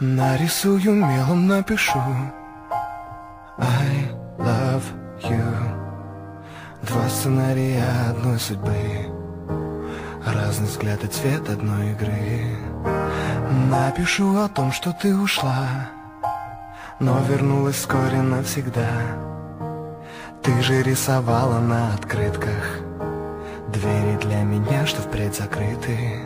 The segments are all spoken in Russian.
Нарисую мелом, напишу I love you. Два сценария одной судьбы, разный взгляд и цвет одной игры. Напишу о том, что ты ушла, но вернулась вскоре навсегда. Ты же рисовала на открытках двери для меня, что впредь закрыты.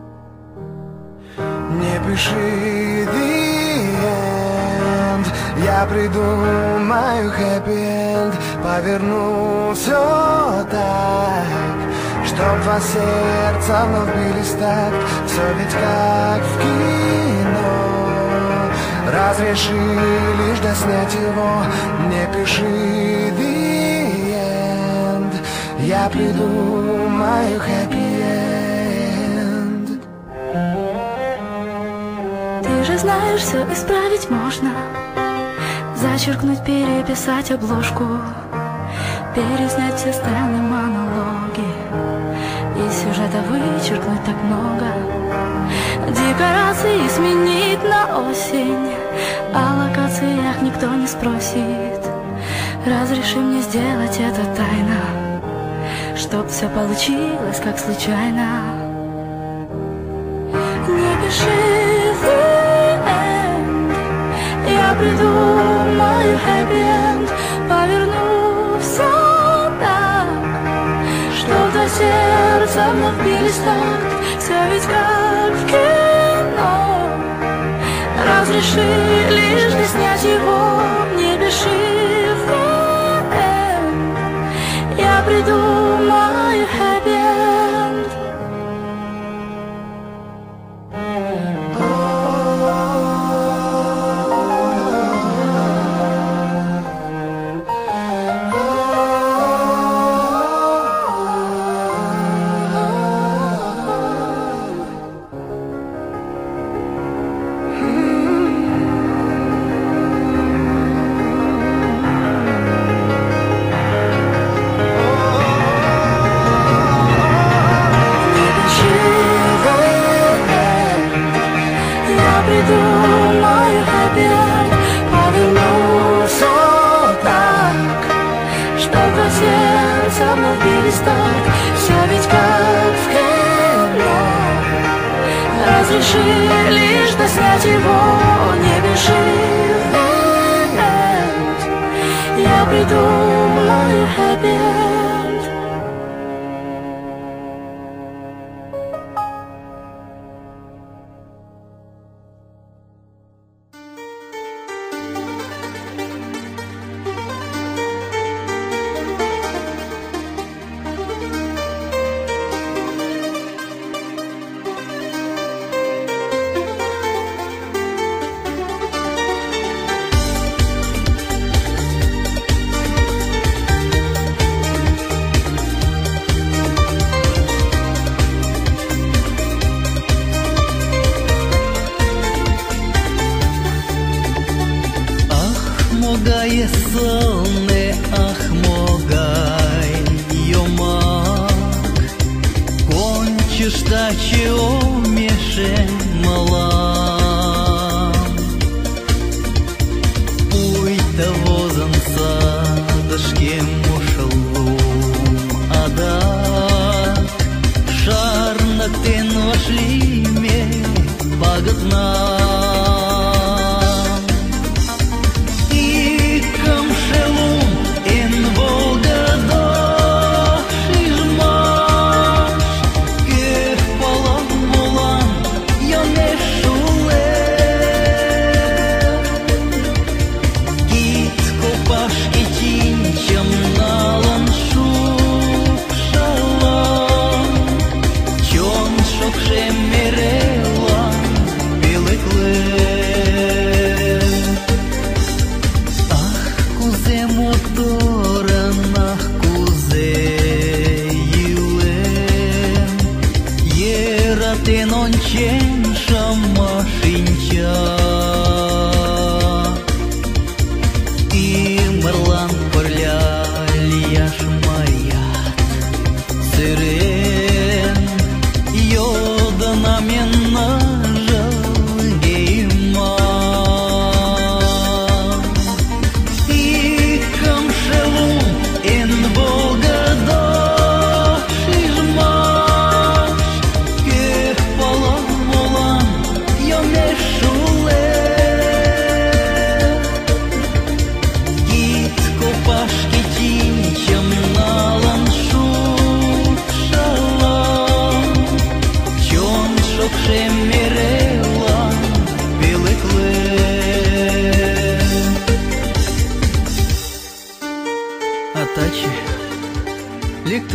Не пиши the end, я придумаю happy end. Поверну все так, чтоб два сердца вновь бились так. Все ведь как в кино, разреши лишь доснять его. Не пиши the end, я придумаю happy end. Ты же знаешь, все исправить можно. Зачеркнуть, переписать обложку, переснять все сцены, монологи, и сюжета вычеркнуть так много. Декорации сменить на осень, о локациях никто не спросит. Разреши мне сделать это тайно, чтоб все получилось как случайно. Не пиши the end, я придумаю happy end. Поверну все так, чтоб до сердца вновь бились так. Все ведь как в кино, разреши лишь доснять его. Не пиши the end, я придумаю happy end. Придумаю happy end, поверну все так, чтоб два сердца вновь бились так. Все ведь как в кино, разреши лишь доснять его. Не пиши the end, я придумаю happy end. Mogaje solne, mogaj yomak, končiš tači omješe malam. Pujta vozan sadaškem mošalum adak, šarnak ten vašli me pagatnak. Шум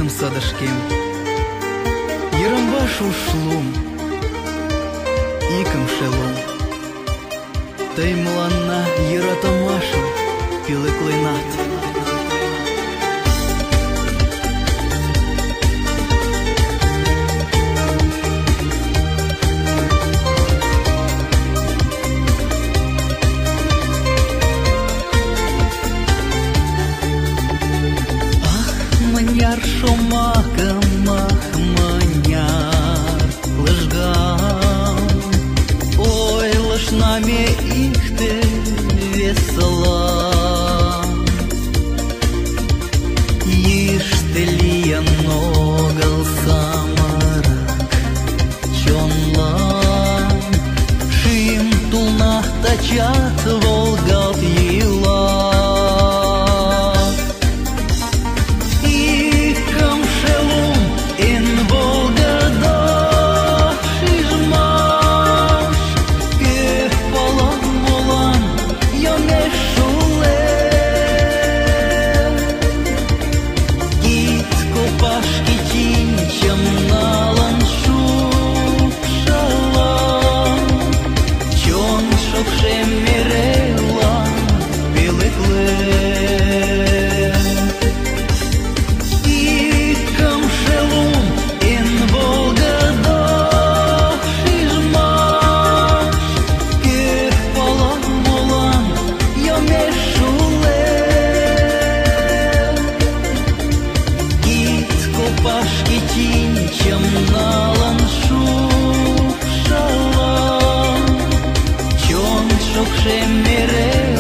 вольгам садашкем, Ерам вашу шлум, икам шелом. Тăi мланна Еротомашу пилыклынат. Мăняр шомакă мах мăняр лăжгам, ой, лășнаме их ты весела. Иште лия ногăл самарак чонлан, шим тулнах тачат волгалт йыла. Налан шукшала, чон шокше мере.